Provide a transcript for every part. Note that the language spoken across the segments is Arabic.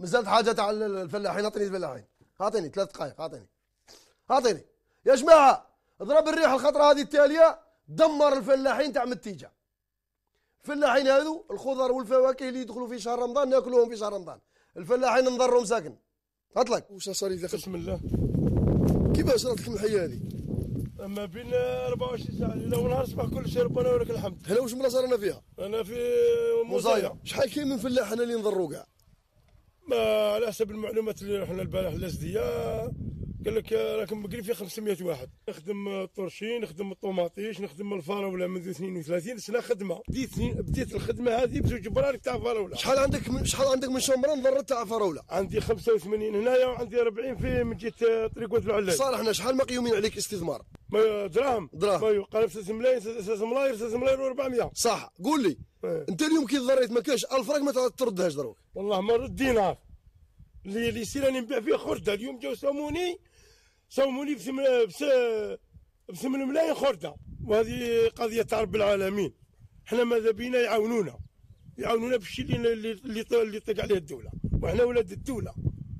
مازالت حاجه تاع الفلاحين. اعطيني الفلاحين، اعطيني 3 دقائق، اعطيني يا جماعه. ضرب الريح الخطره هذه التاليه دمر الفلاحين تاع متيجه. الفلاحين هذو الخضر والفواكه اللي يدخلوا في شهر رمضان ناكلوهم في شهر رمضان. الفلاحين نضرهم ساكن. هطلك واش صار يدخل؟ بسم الله. كيفاش راتك الحيه هذه؟ ما بين 24 ساعه ليله ونهار صباح كل شيء ربنا ولك الحمد. هنا واش بلاصه رانا فيها؟ انا في مزايا. شحال كاين من فلاح هنا اللي نضروا كاع؟ ما على حسب المعلومات اللي رحنا البارح لازديه قال لك راكم مقري في 500 واحد. نخدم الطرشين، نخدم الطوماطيش، نخدم الفراوله منذ 32 سنه خدمه. بديت الخدمه هذه بزوج برارك تاع فراوله. شحال عندك من شمره نضرت تاع فراوله؟ عندي 85 هنايا وعندي 40 في من جهه طريق واد العلاج. صالح حنا شحال مقيومين عليك استثمار؟ دراهم ما يقال 3 ملايين 3 ملايين 3 ملايين و400. صح. قول لي انت اليوم كي ضريت ما كاش 1000 فرنك ما تردهاش دروك؟ والله ما رد دينار اللي يصير راني نبيع فيه خرده. اليوم جاو صوموني ب 8 ملايين خرده، وهذه قضيه تاع رب العالمين. احنا ماذا بينا يعاونونا بالشيء اللي طق عليه الدوله، وحنا ولاد الدوله،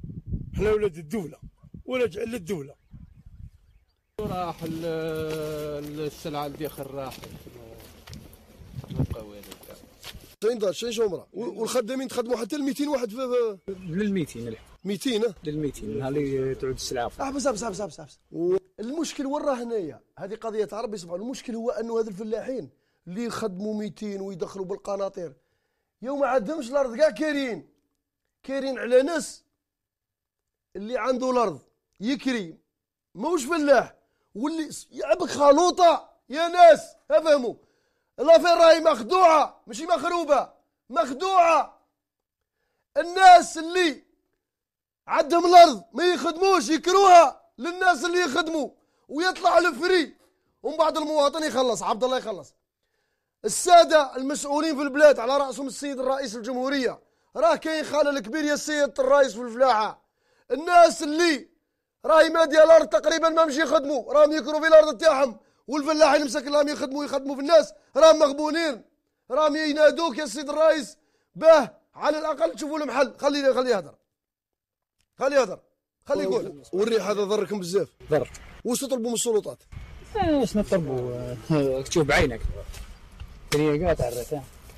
ولا جعل للدوله. راح السلعه اللي داخل راح ما بقى والو. شين دار شين شمره والخدامين تخدموا حتى ل 200 واحد لل 200 200 لل 200 نهار اللي تعود السلعه. بس المشكل وين راه هنايا؟ هذه قضيه تاع ربي سبحانه. المشكل هو انه هذو الفلاحين اللي يخدموا 200 ويدخلوا بالقناطير يوم ما عندهمش الارض كاع كايرين على ناس اللي عنده الارض يكري موش فلاح واللي يعبك خلوطه. يا ناس افهموا الافير راهي مخدوعه ماشي مخروبه، مخدوعه. الناس اللي عندهم الارض ما يخدموش يكروها للناس اللي يخدموا ويطلع الفري، ومن بعد المواطن يخلص. عبد الله يخلص. الساده المسؤولين في البلاد على راسهم السيد الرئيس الجمهوريه، راه كاين خلل كبير يا سيد الرئيس في الفلاحه. الناس اللي راهي ماديه الارض تقريبا ما مشي يخدموا، راهم يكروا في الارض تاعهم، والفلاحين مساكن راهم يخدموا في الناس، راهم مغبونين، راهم ينادوك يا سيد الرئيس باه على الاقل تشوفوا له محل. خليه يهدر، خليه يقول. والريح هذا ضركم بزاف؟ ضر. واش تطلبوا من السلطات؟ ايش نطلبوا؟ تشوف بعينك طريقات على الرتان.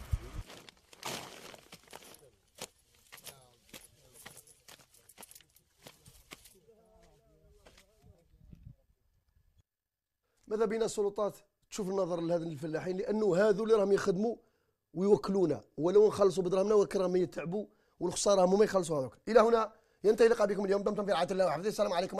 ماذا بينا السلطات تشوف النظر لهذا الفلاحين، لانه هذو اللي راهم يخدموا ويوكلونا، ولو نخلصوا بدراهمنا ولكن راهم يتعبوا والخساره هم ما يخلصوا هذوك. الى هنا ينتهي لقاء بكم اليوم. دمتم في رعايه الله وحفظه. السلام عليكم.